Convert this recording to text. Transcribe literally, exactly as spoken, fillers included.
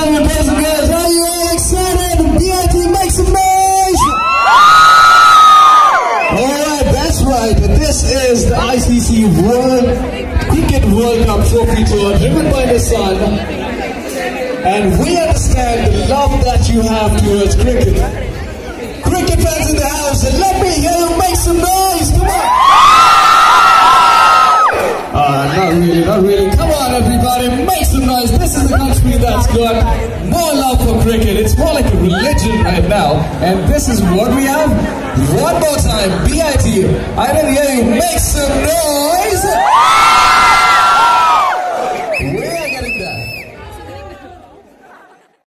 gentlemen, boys and girls, are you all excited? B I T, make some noise! Alright, that's right. This is the I C C World Cricket World Cup Trophy Tour driven by the sun. And we understand the love that you have towards cricket. Cricket fans in the house, and let me hear you make some noise. Come on! Uh, not really, not really. Come on, everybody, make some noise. This is a country that's got more love for cricket. It's more like a religion right now. And this is what we have. One more time, B I T. I didn't hear you. Make some noise.